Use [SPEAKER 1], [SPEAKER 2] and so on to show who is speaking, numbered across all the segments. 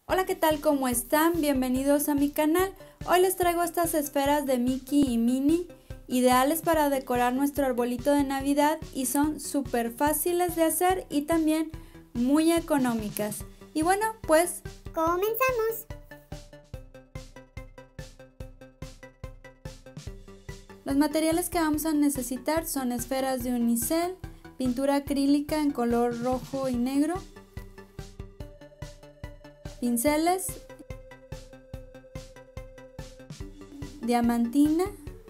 [SPEAKER 1] Hola, ¿qué tal? ¿Cómo están? Bienvenidos a mi canal. Hoy les traigo estas esferas de Mickey y Minnie, ideales para decorar nuestro arbolito de Navidad y son súper fáciles de hacer y también muy económicas. Y bueno, pues
[SPEAKER 2] ¡comenzamos!
[SPEAKER 1] Los materiales que vamos a necesitar son esferas de unicel, pintura acrílica en color rojo y negro, pinceles, diamantina,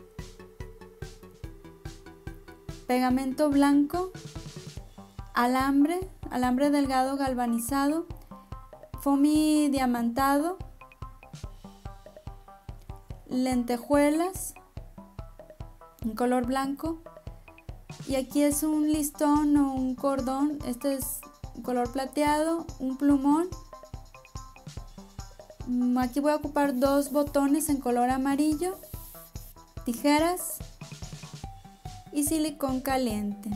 [SPEAKER 1] pegamento blanco, alambre delgado galvanizado, foamy diamantado, lentejuelas en color blanco, y aquí es un listón o un cordón, este es color plateado, un plumón. Aquí voy a ocupar dos botones en color amarillo, tijeras y silicón caliente.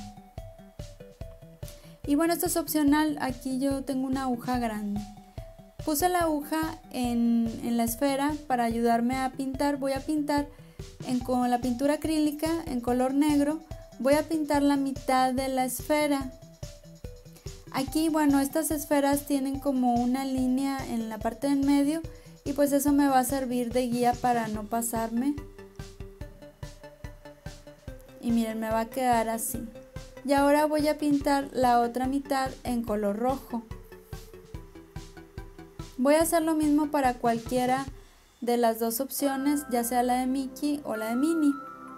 [SPEAKER 1] Y bueno, esto es opcional, aquí yo tengo una aguja grande. Puse la aguja en la esfera para ayudarme a pintar. Voy a pintar con la pintura acrílica en color negro, voy a pintar la mitad de la esfera. Aquí, bueno, estas esferas tienen como una línea en la parte del medio y pues eso me va a servir de guía para no pasarme. Y miren, me va a quedar así. Y ahora voy a pintar la otra mitad en color rojo. Voy a hacer lo mismo para cualquiera de las dos opciones, ya sea la de Mickey o la de Minnie.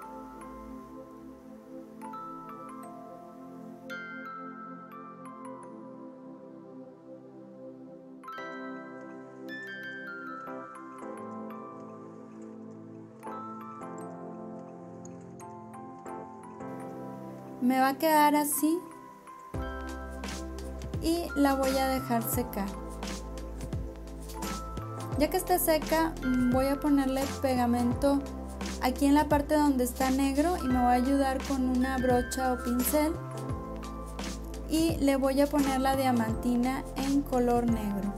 [SPEAKER 1] Me va a quedar así y la voy a dejar secar. Ya que esté seca, voy a ponerle pegamento aquí en la parte donde está negro y me voy a ayudar con una brocha o pincel y le voy a poner la diamantina en color negro.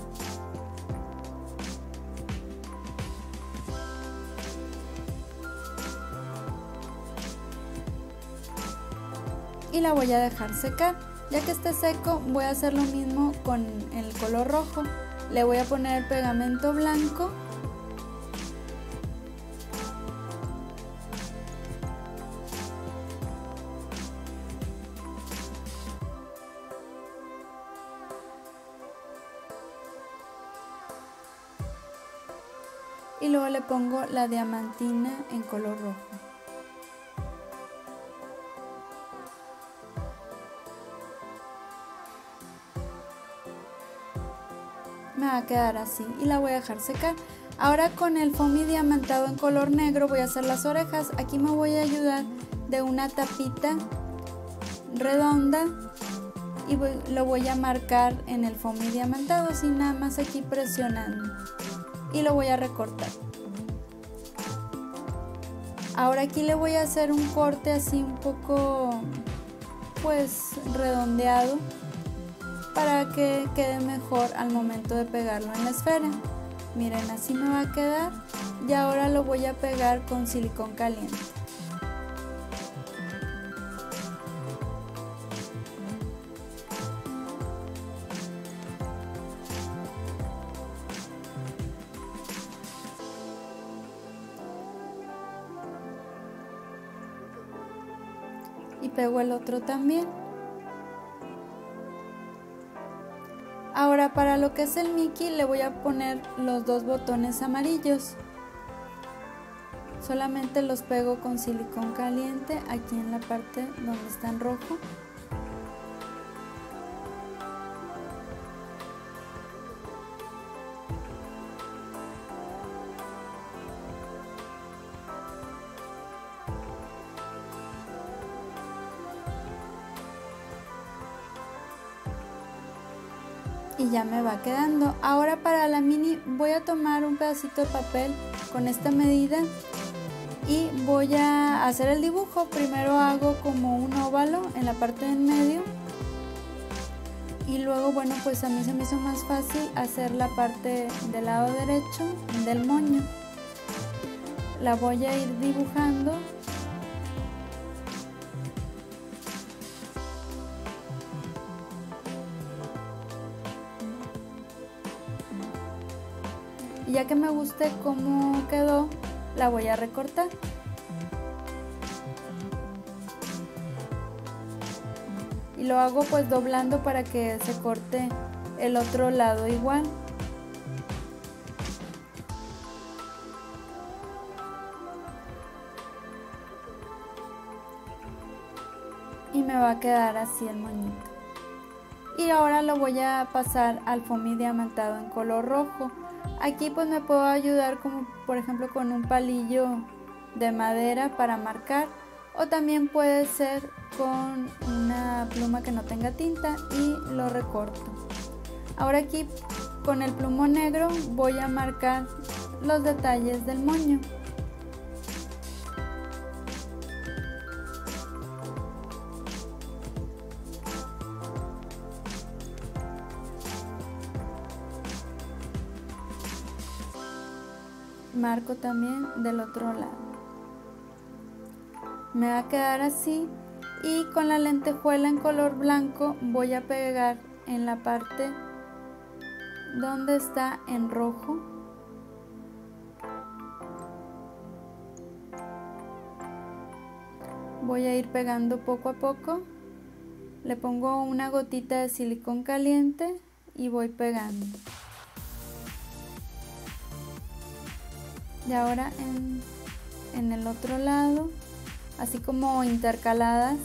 [SPEAKER 1] Y la voy a dejar secar. Ya que esté seco, voy a hacer lo mismo con el color rojo. Le voy a poner pegamento blanco y luego le pongo la diamantina en color rojo. Me va a quedar así y la voy a dejar secar. Ahora con el foamy diamantado en color negro voy a hacer las orejas. Aquí me voy a ayudar de una tapita redonda y lo voy a marcar en el foamy diamantado, así nada más aquí presionando, y lo voy a recortar. Ahora aquí le voy a hacer un corte así un poco pues redondeado para que quede mejor al momento de pegarlo en la esfera. Miren, así me va a quedar y ahora lo voy a pegar con silicón caliente. Y pego el otro también. Ahora para lo que es el Mickey le voy a poner los dos botones amarillos. Solamente los pego con silicón caliente aquí en la parte donde está en rojo. Y ya me va quedando. Ahora para la Minnie voy a tomar un pedacito de papel con esta medida y voy a hacer el dibujo. Primero hago como un óvalo en la parte del medio Y luego, bueno, pues a mí se me hizo más fácil hacer la parte del lado derecho del moño. La voy a ir dibujando. Y ya que me guste cómo quedó, la voy a recortar. Y lo hago pues doblando para que se corte el otro lado igual. Y me va a quedar así el moñito. Y ahora lo voy a pasar al foamy diamantado en color rojo. Aquí pues me puedo ayudar como por ejemplo con un palillo de madera para marcar, o también puede ser con una pluma que no tenga tinta y lo recorto. Ahora aquí con el plumón negro voy a marcar los detalles del moño. Marco también del otro lado. Me va a quedar así, y con la lentejuela en color blanco voy a pegar en la parte donde está en rojo. Voy a ir pegando poco a poco. Le pongo una gotita de silicón caliente y voy pegando. Y ahora en el otro lado, así como intercaladas.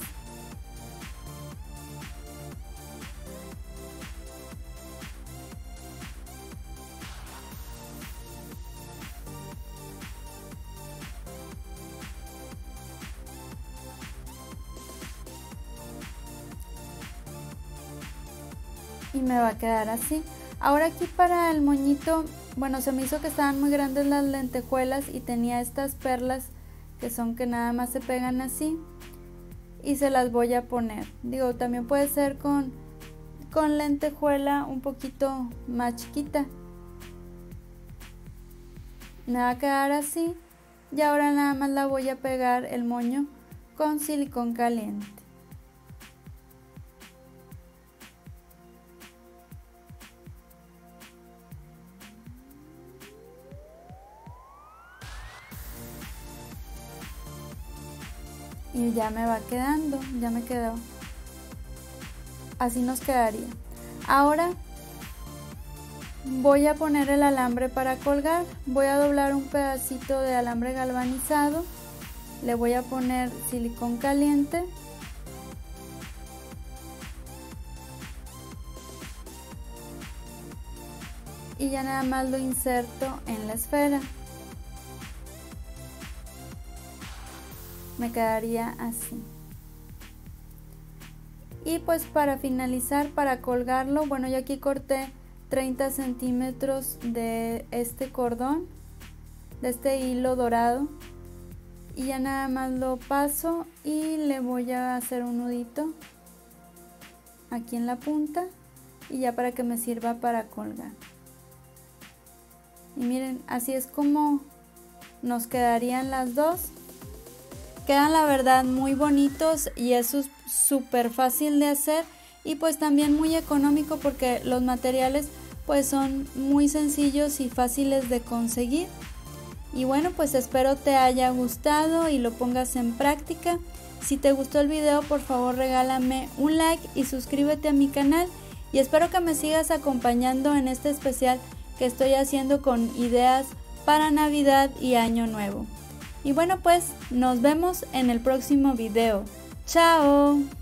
[SPEAKER 1] Y me va a quedar así. Ahora aquí para el moñito, bueno, se me hizo que estaban muy grandes las lentejuelas y tenía estas perlas que son que nada más se pegan así, y se las voy a poner. Digo, también puede ser con lentejuela un poquito más chiquita. Me va a quedar así, y ahora nada más la voy a pegar el moño con silicón caliente. Y ya me va quedando, ya me quedó. Así nos quedaría. Ahora voy a poner el alambre para colgar. Voy a doblar un pedacito de alambre galvanizado. Le voy a poner silicón caliente. Y ya nada más lo inserto en la esfera. Me quedaría así. Y pues para finalizar, para colgarlo, bueno, yo aquí corté 30 centímetros de este cordón, de este hilo dorado, y ya nada más lo paso y le voy a hacer un nudito aquí en la punta, y ya para que me sirva para colgar. Y miren, así es como nos quedarían las dos. Quedan la verdad muy bonitos, y eso es súper fácil de hacer, y pues también muy económico porque los materiales pues son muy sencillos y fáciles de conseguir. Y bueno, pues espero te haya gustado y lo pongas en práctica. Si te gustó el video, por favor regálame un like y suscríbete a mi canal, y espero que me sigas acompañando en este especial que estoy haciendo con ideas para Navidad y Año Nuevo. Y bueno, pues nos vemos en el próximo video. ¡Chao!